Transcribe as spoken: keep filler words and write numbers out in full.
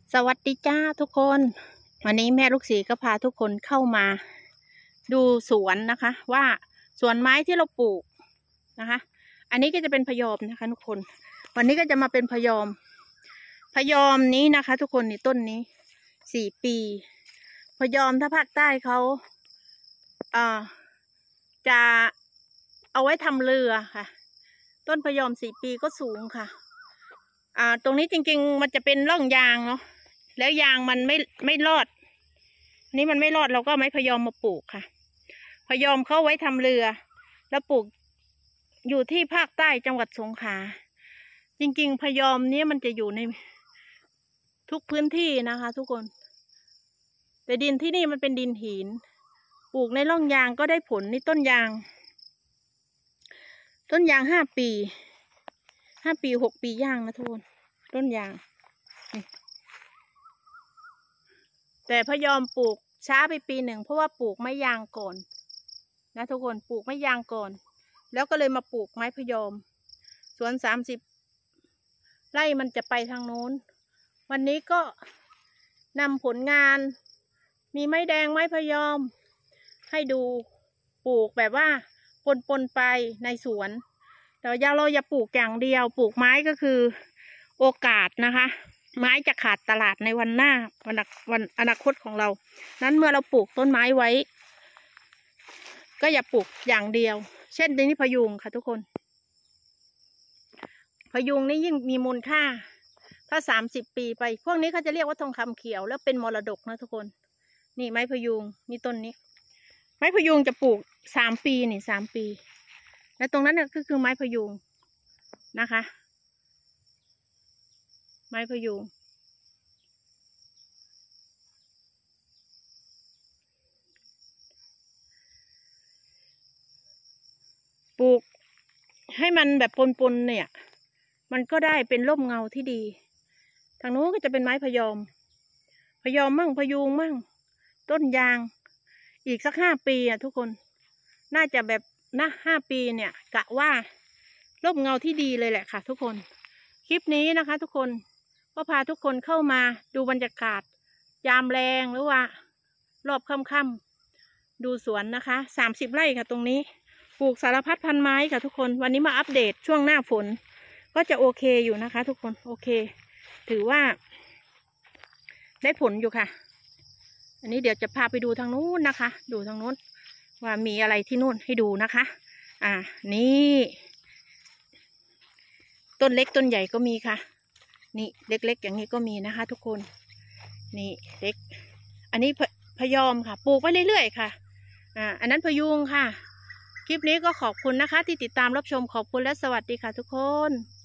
สวัสดีจ้าทุกคนวันนี้แม่ลูกศรีก็พาทุกคนเข้ามาดูสวนนะคะว่าสวนไม้ที่เราปลูกนะคะอันนี้ก็จะเป็นพะยอมนะคะทุกคนวันนี้ก็จะมาเป็นพะยอมพะยอมนี้นะคะทุกคนนี่ต้นนี้สี่ปีพะยอมถ้าภาคใต้เขาอ่าจะเอาไว้ทำเรือค่ะต้นพะยอมสี่ปีก็สูงค่ะอ่าตรงนี้จริงๆมันจะเป็นร่องยางเนาะแล้วยางมันไม่ไม่รอดนี่มันไม่รอดเราก็ไม้พะยอมมาปลูกค่ะพะยอมเข้าไว้ทำเรือแล้วปลูกอยู่ที่ภาคใต้จังหวัดสงขลาจริงๆพะยอมนี้มันจะอยู่ในทุกพื้นที่นะคะทุกคนแต่ดินที่นี่มันเป็นดินหินปลูกในร่องยางก็ได้ผลนี่ต้นยางต้นยางห้าปีห้าปีหกปีย่างนะทุกคนต้นยางแต่พะยอมปลูกช้าไปปีหนึ่งเพราะว่าปลูกไม้ยางก่อนนะทุกคนปลูกไม้ยางก่อนแล้วก็เลยมาปลูกไม้พะยอมสวนสามสิบไร่มันจะไปทางโน้นวันนี้ก็นำผลงานมีไม้แดงไม้พะยอมให้ดูปลูกแบบว่าปนๆไปในสวนแต่อย่าเราอย่าปลูกอย่างเดียวปลูกไม้ก็คือโอกาสนะคะไม้จะขาดตลาดในวันหน้าวันวันอนาคตของเรานั้นเมื่อเราปลูกต้นไม้ไว้ก็อย่าปลูกอย่างเดียวเช่นนี้พะยุงค่ะทุกคนพะยุงนี่ยิ่งมีมูลค่าถ้าสามสิบปีไปพวกนี้เขาจะเรียกว่าทองคำเขียวแล้วเป็นมรดกนะทุกคนนี่ไม้พะยุงนี่ต้นนี้ไม้พะยุงจะปลูกสามปีนี่สามปีและตรงนั้นก็คือไม้พะยุงนะคะไม้พะยุงปลูกให้มันแบบปนๆเนี่ยมันก็ได้เป็นร่มเงาที่ดีทางนู้นก็จะเป็นไม้พะยอมพะยอมมั่งพะยุงมั่งต้นยางอีกสักห้าปีอ่ะทุกคนน่าจะแบบนะห้าปีเนี่ยกะว่าร่มเงาที่ดีเลยแหละค่ะทุกคนคลิปนี้นะคะทุกคนก็พาทุกคนเข้ามาดูบรรยากาศยามแรงหรือว่ารอบค่ำๆดูสวนนะคะสามสิบไร่ค่ะตรงนี้ปลูกสารพัดพันไม้ค่ะทุกคนวันนี้มาอัปเดตช่วงหน้าฝนก็จะโอเคอยู่นะคะทุกคนโอเคถือว่าได้ผลอยู่ค่ะอันนี้เดี๋ยวจะพาไปดูทางนู้นนะคะดูทางนู้นว่ามีอะไรที่นู่นให้ดูนะคะอ่านี่ต้นเล็กต้นใหญ่ก็มีค่ะนี่เล็กๆอย่างนี้ก็มีนะคะทุกคนนี่เล็กอันนี้พะยอมค่ะปลูกไปเรื่อยๆค่ะอ่าอันนั้นพะยุงค่ะคลิปนี้ก็ขอบคุณนะคะที่ติดตามรับชมขอบคุณและสวัสดีค่ะทุกคน